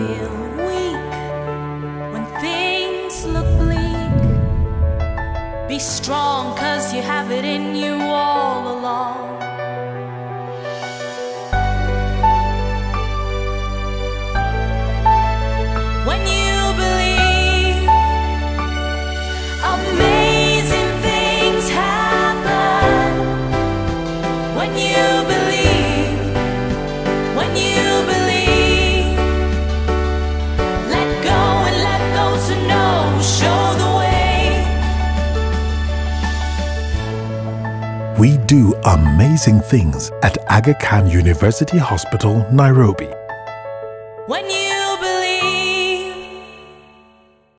feel weak, when things look bleak, be strong, 'cause you have it in you all along. When you believe, amazing things happen. When you believe, when you believe, let go and let those who know show the way. We do amazing things at Aga Khan University Hospital, Nairobi. When you